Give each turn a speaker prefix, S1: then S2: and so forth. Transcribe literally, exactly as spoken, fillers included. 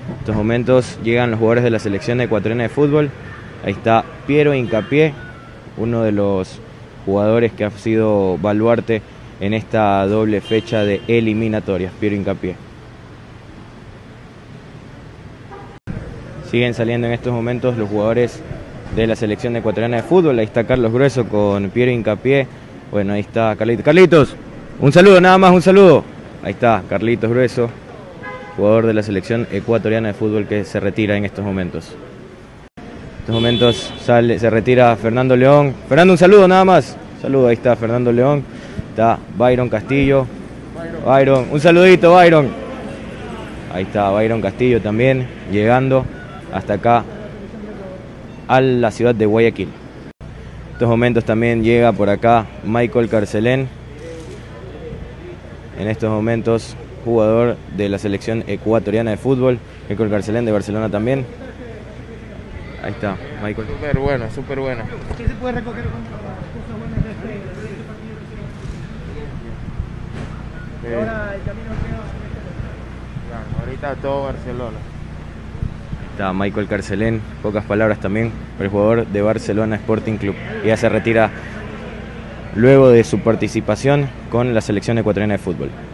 S1: En estos momentos llegan los jugadores de la selección ecuatoriana de fútbol. Ahí está Piero Hincapié, uno de los jugadores que ha sido baluarte en esta doble fecha de eliminatorias. Piero Hincapié. Siguen saliendo en estos momentos los jugadores de la selección ecuatoriana de fútbol. Ahí está Carlos Grueso con Piero Hincapié. Bueno, ahí está Carlitos. Carlitos, un saludo, nada más, un saludo. Ahí está Carlitos Grueso, jugador de la selección ecuatoriana de fútbol que se retira en estos momentos. En estos momentos sale, se retira Fernando León. Fernando, un saludo nada más. Saludo, ahí está Fernando León. Está Byron Castillo. Byron, un saludito, Byron. Ahí está Byron Castillo también, llegando hasta acá a la ciudad de Guayaquil. En estos momentos también llega por acá Michael Carcelén. En estos momentos jugador de la selección ecuatoriana de fútbol. Michael Carcelén de Barcelona también. Ahí está Michael.
S2: Súper buena, súper buena.
S3: ¿Qué se puede recoger con cosas buenas de este, de este partido reciente?
S2: Eh,
S3: Ahora el camino queda
S2: claro, ahorita todo Barcelona.
S1: Está Michael Carcelén, pocas palabras también, el jugador de Barcelona Sporting Club. Y ya se retira luego de su participación con la selección ecuatoriana de fútbol.